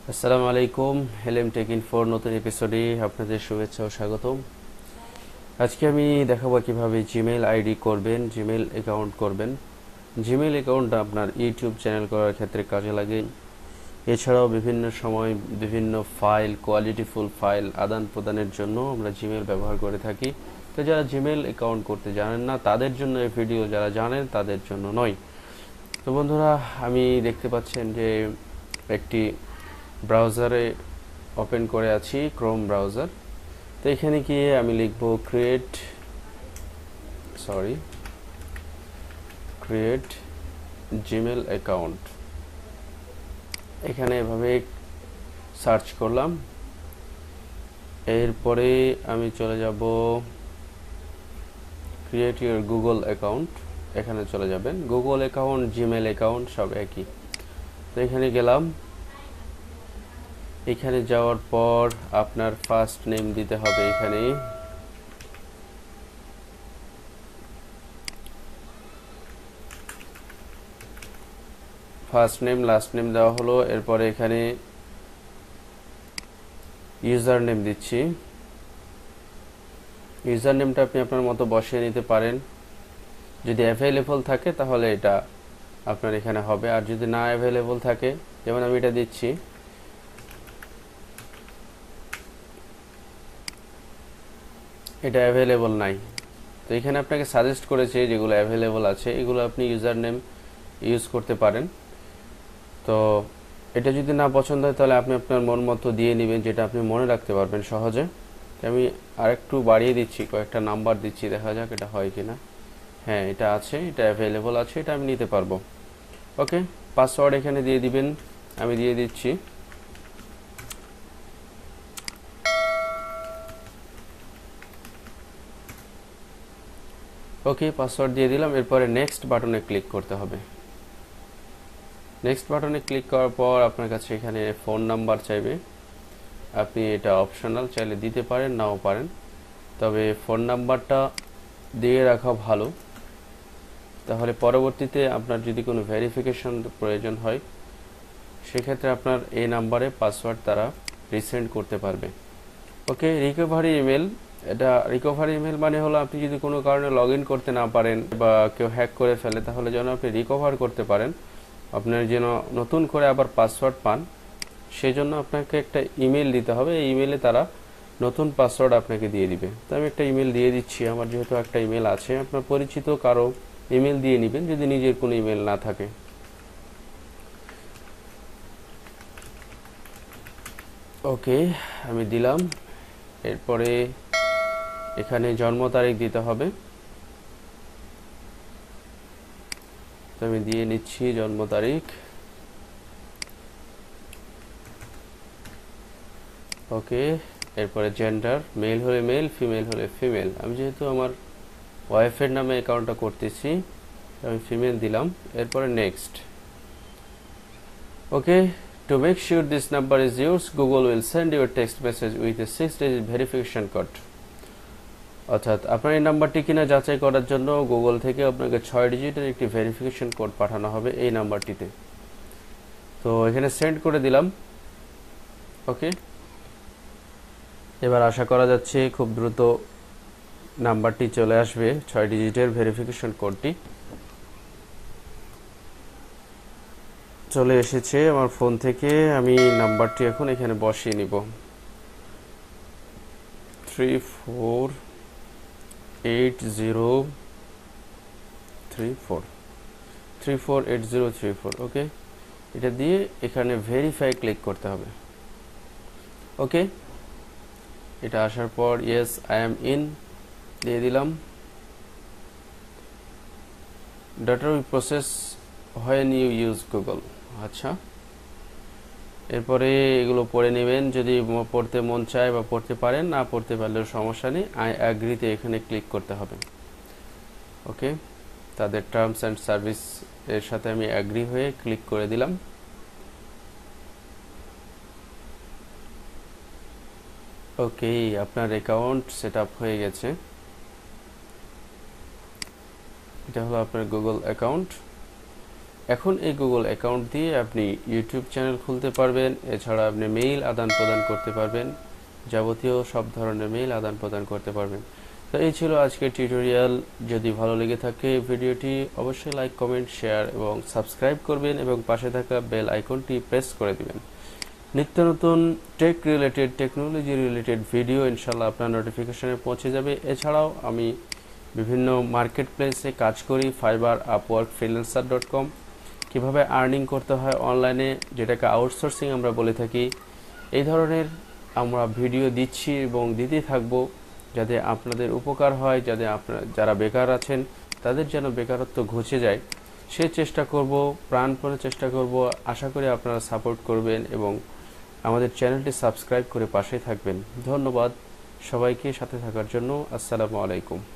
আসসালামু আলাইকুম। হেলেম টেক ইনফোর নতুন এপিসোডে আপনাদের শুভেচ্ছা ও স্বাগতম। আজকে আমি দেখাবো কিভাবে জিমেল আইডি করবেন, জিমেল অ্যাকাউন্ট করবেন। জিমেল অ্যাকাউন্টটা আপনার ইউটিউব চ্যানেল করার ক্ষেত্রে কাজে লাগে। এছাড়াও বিভিন্ন সময় বিভিন্ন ফাইল, কোয়ালিটিফুল ফাইল আদান প্রদানের জন্য আমরা জিমেল ব্যবহার করে থাকি। তো যারা জিমেল অ্যাকাউন্ট করতে জানেন না তাদের জন্য এই ভিডিও, যারা জানেন তাদের জন্য নয়। তো বন্ধুরা, আমি দেখতে পাচ্ছেন যে একটি ব্রাউজারে ওপেন করে আছি, ক্রোম ব্রাউজার। তো এখানে গিয়ে আমি লিখব ক্রিয়েট জিমেল অ্যাকাউন্ট। এখানে এভাবে সার্চ করলাম। এরপরে আমি চলে যাব ক্রিয়েট ইউর গুগল অ্যাকাউন্ট। এখানে চলে যাবেন। গুগল অ্যাকাউন্ট, জিমেল অ্যাকাউন্ট সব একই। তো এখানে গেলাম। এখানে যাওয়ার পর আপনার ফার্স্ট নেম দিতে হবে। এখানে ফার্স্ট নেম, লাস্ট নেম দেওয়া হলো। এরপরে এখানে ইউজার নেম দিচ্ছি। ইউজার নেমটা আপনি আপনার মতো বসিয়ে নিতে পারেন। যদি অ্যাভেলেবল থাকে তাহলে এটা আপনার এখানে হবে, আর যদি না অ্যাভেলেবল থাকে, যেমন আমি এটা দিচ্ছি, এটা অ্যাভেলেবল নাই। তো এখানে আপনাকে সাজেস্ট করেছে যেগুলো অ্যাভেলেবল আছে এগুলো আপনি ইউজার নেম ইউজ করতে পারেন। তো এটা যদি না পছন্দ হয় তাহলে আপনি আপনার মন মতো দিয়ে নেবেন, যেটা আপনি মনে রাখতে পারবেন সহজে। আমি আরেকটু বাড়িয়ে দিচ্ছি, কয়েকটা নাম্বার দিচ্ছি, দেখা যাক এটা হয় কিনা। হ্যাঁ, এটা আছে, এটা অ্যাভেলেবল আছে, এটা আমি নিতে পারবো। ওকে, পাসওয়ার্ড এখানে দিয়ে দিবেন। আমি দিয়ে দিচ্ছি। ওকে, পাসওয়ার্ড দিয়ে দিলাম। এরপরে নেক্সট বাটনে ক্লিক করতে হবে। নেক্সট বাটনে ক্লিক করার পর আপনার কাছে এখানে ফোন নাম্বার চাইবে। আপনি এটা অপশনাল, চাইলে দিতে পারেন, নাও পারেন। তবে ফোন নাম্বারটা দিয়ে রাখা ভালো, তাহলে পরবর্তীতে আপনার যদি কোনো ভেরিফিকেশন প্রয়োজন হয় সেক্ষেত্রে আপনার এই নাম্বারে পাসওয়ার্ড তারা রিসেন্ড করতে পারবে। Okay, recovery email. এটা রিকভারি ইমেল মানে হলো আপনি যদি কোনো কারণে লগ ইন করতে না পারেন বা কেউ হ্যাক করে ফেলে, তাহলে যেন আপনি রিকভার করতে পারেন, আপনার যেন নতুন করে আবার পাসওয়ার্ড পান, সেই জন্য আপনাকে একটা ইমেল দিতে হবে। এই ইমেলে তারা নতুন পাসওয়ার্ড আপনাকে দিয়ে দিবে। তো আমি একটা ইমেল দিয়ে দিচ্ছি। আমার যেহেতু একটা ইমেল আছে, আপনার পরিচিত কারো ইমেল দিয়ে নেবেন যদি নিজের কোনো ইমেল না থাকে। ওকে, আমি দিলাম। এরপরে এখানে জন্ম তারিখ দিতে হবে। তো আমি দিয়ে নিচ্ছি জন্ম তারিখ। ওকে, এরপরে জেন্ডার, মেল হলে মেল, ফিমেল হলে ফিমেল। আমি যেহেতু আমার ওয়াইফের নামে অ্যাকাউন্টটা করতেছি, আমি ফিমেল দিলাম। এরপরে next. Okay, to make sure this number is yours, Google will send you a text message with a 6-digit verification code. অর্থাৎ আপনার এই নাম্বারটি কিনা যাচাই করার জন্য গুগল থেকে আপনাকে 6 ডিজিটের একটি ভেরিফিকেশন কোড পাঠানো হবে এই নাম্বারটিতে। তো এখানে সেন্ড করে দিলাম। ওকে, এবার আশা করা যাচ্ছে খুব দ্রুত নাম্বারটি চলে আসবে, 6 ডিজিটের ভেরিফিকেশন কোডটি চলে এসেছে আমার ফোন থেকে। আমি নাম্বারটি এখন এখানে বসিয়ে নিব। 348034 ওকে, এটা দিয়ে এখানে ভেরিফাই ক্লিক করতে হবে। ওকে, এটা আসার পর ইয়েস আই এম ইন দিয়ে দিলাম। Data will process when you use Google. আচ্ছা, এরপরে এগুলো পড়ে নেবেন যদি পড়তে মন চায় বা পড়তে পারেন, না পড়তে পারলেও সমস্যা নেই। আই অ্যাগ্রিতে এখানে ক্লিক করতে হবে। ওকে, তাদের টার্মস অ্যান্ড সার্ভিস এর সাথে আমি অ্যাগ্রি হয়ে ক্লিক করে দিলাম। ওকে, আপনার অ্যাকাউন্ট সেট আপ হয়ে গেছে। এটা হলো আপনার গুগল অ্যাকাউন্ট। এখন এই গুগল অ্যাকাউন্ট দিয়ে আপনি ইউটিউব চ্যানেল খুলতে পারবেন, এছাড়া আপনি মেইল আদান প্রদান করতে পারবেন, যাবতীয় সব ধরনের মেইল আদান প্রদান করতে পারবেন। তো এই ছিল আজকের টিউটোরিয়াল। যদি ভালো লেগে থাকে ভিডিওটি অবশ্যই লাইক, কমেন্ট, শেয়ার এবং সাবস্ক্রাইব করবেন এবং পাশে থাকা বেল আইকনটি প্রেস করে দিবেন। নিত্য নতুন tech related, technology related video ইনশাল্লাহ আপনার নোটিফিকেশনে পৌঁছে যাবে। এছাড়াও আমি বিভিন্ন মার্কেট প্লেসে কাজ করি, ফাইবার, আপওয়ার্ক, ফ্রিল্যান্সার.com, কীভাবে আর্নিং করতে হয় অনলাইনে, যেটাকে আউটসোর্সিং আমরা বলে থাকি। এই ধরনের আমরা ভিডিও দিচ্ছি এবং দিতে থাকবো, যাতে আপনাদের উপকার হয়, যাতে যারা বেকার আছেন তাদের যেন বেকারত্ব ঘুচে যায় সে চেষ্টা করব, প্রাণপণে চেষ্টা করব। আশা করি আপনারা সাপোর্ট করবেন এবং আমাদের চ্যানেলটি সাবস্ক্রাইব করে পাশে থাকবেন। ধন্যবাদ সবাইকে সাথে থাকার জন্য। আসসালামু আলাইকুম।